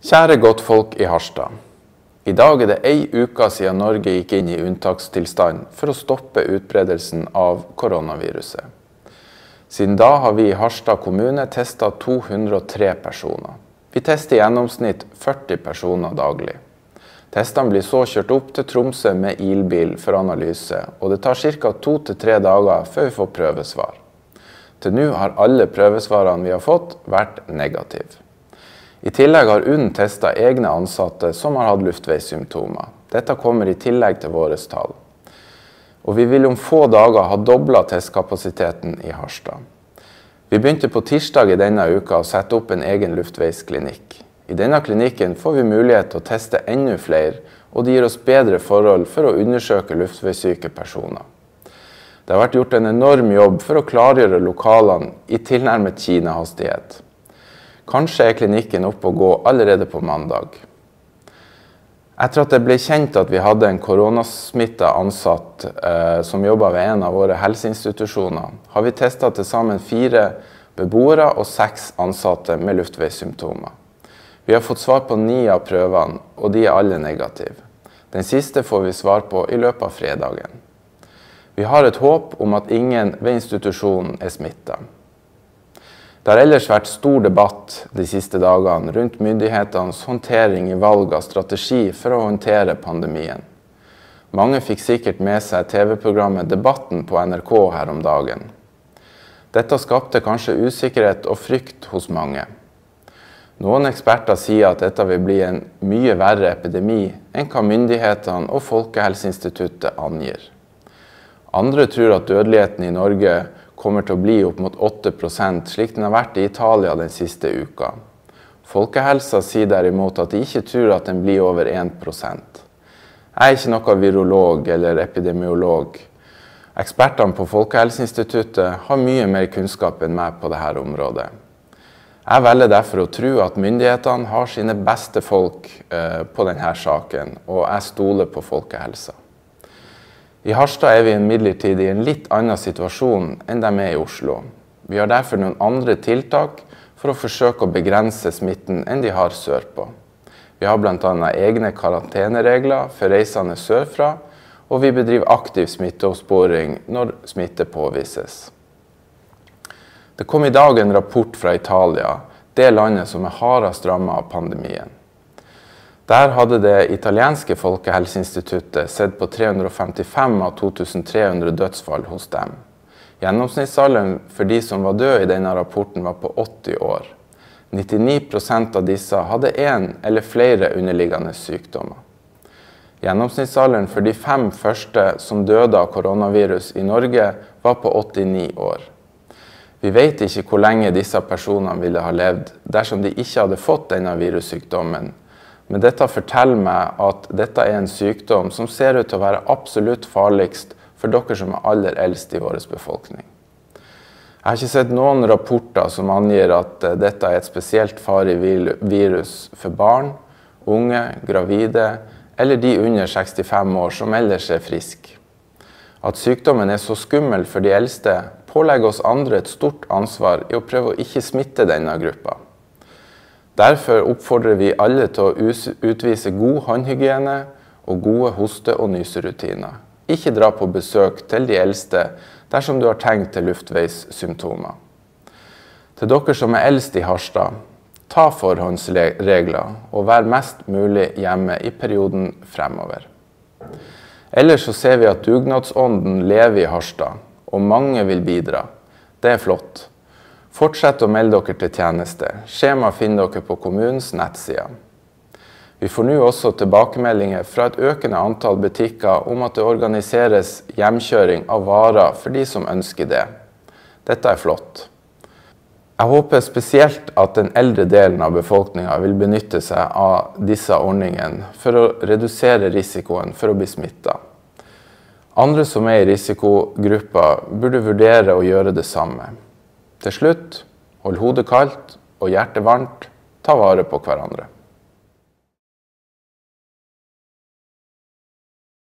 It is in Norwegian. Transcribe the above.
Kjære godtfolk i Harstad. I dag det en uke siden Norge gikk inn i unntakstilstand for å stoppe utbredelsen av koronaviruset. Siden da har vi i Harstad kommune testet 203 personer. Vi tester i gjennomsnitt 40 personer daglig. Testene blir så kjørt opp til Tromsø med ilbil for analyse, og det tar ca. 2 til 3 dager før vi får prøvesvar. Til nå har alle prøvesvarene vi har fått vært negative. I tillegg har UNN testet egne ansatte som har hatt luftveissymptomer. Dette kommer i tillegg til våre tall. Og vi vil om få dager ha doblet testkapasiteten i Harstad. Vi begynte på tirsdag i denne uka å sette opp en egen luftveisklinikk. I denne klinikken får vi mulighet til å teste enda flere, og det gir oss bedre forhold for å undersøke luftveissyke personer. Det har vært gjort en enorm jobb for å klargjøre lokalene i tilnærmet Kina-hastighet. Kanskje klinikken oppe å gå allerede på mandag. Etter at det ble kjent at vi hadde en koronasmittet ansatt som jobbet ved en av våre helseinstitusjoner, har vi testet til sammen 4 beboere og 6 ansatte med luftveissymptomer. Vi har fått svar på 9 av prøvene, og de alle negative. Den siste får vi svar på i løpet av fredagen. Vi har et håp om at ingen ved institusjonen smittet. Det har ellers vært stor debatt de siste dagene rundt myndighetenes håndtering i valg av strategi for å håndtere pandemien. Mange fikk sikkert med seg TV-programmet Debatten på NRK her om dagen. Dette skapte kanskje usikkerhet og frykt hos mange. Noen eksperter sier at dette vil bli en mye verre epidemi enn hva myndighetene og Folkehelseinstituttet angir. Andre tror at dødeligheten i Norge kommer til å bli opp mot 8%, slik den har vært i Italia den siste uka. Folkehelsa sier derimot at de ikke tror at den blir over 1%. Jeg er ikke noen virolog eller epidemiolog. Ekspertene på Folkehelseinstituttet har mye mer kunnskap enn meg på dette området. Jeg velger derfor å tro at myndighetene har sine beste folk på denne saken, og jeg stoler på folkehelsa. I Harstad er vi imidlertid i en litt annen situasjon enn de er i Oslo. Vi har derfor noen andre tiltak for å forsøke å begrense smitten enn de har sørpå. Vi har blant annet egne karanteneregler for reisende sørfra, og vi bedriver aktiv smitteoppsporing når smitte påvises. Det kom i dag en rapport fra Italia, det landet som er hardest rammet av pandemien. Der hadde det italienske Folkehelseinstituttet sett på 355 av 2300 dødsfall hos dem. Gjennomsnittsalderen for de som var døde i denne rapporten var på 80 år. 99% av disse hadde en eller flere underliggende sykdommer. Gjennomsnittsalderen for de 5 første som døde av koronavirus i Norge var på 89 år. Vi vet ikke hvor lenge disse personene ville ha levd dersom de ikke hadde fått denne virussykdommen. Men dette forteller meg at dette er en sykdom som ser ut til å være absolutt farligst for dere som er aller eldst i vår befolkning. Jeg har ikke sett noen rapporter som angir at dette er et spesielt farlig virus for barn, unge, gravide eller de under 65 år som ellers er friske. At sykdommen er så skummel for de eldste pålegger oss andre et stort ansvar i å prøve å ikke smitte denne gruppa. Derfor oppfordrer vi alle til å utvise god håndhygiene og gode hoste- og nyserutiner. Ikke dra på besøk til de eldste dersom du har tegn til luftveissymptomer. Til dere som er eldst i Harstad, ta forhåndsregler og vær mest mulig hjemme i perioden fremover. Ellers så ser vi at dugnadsånden lever i Harstad, og mange vil bidra. Det er flott. Fortsett å melde dere til tjeneste. Skjema finner dere på kommunens nettsida. Vi får nå også tilbakemeldinger fra et økende antall butikker om at det organiseres hjemkjøring av varer for de som ønsker det. Dette er flott. Jeg håper spesielt at den eldre delen av befolkningen vil benytte seg av disse ordningene for å redusere risikoen for å bli smittet. Andre som er i risikogruppa burde vurdere å gjøre det samme. Til slutt, hold hodet kaldt og hjertet varmt, ta vare på hverandre.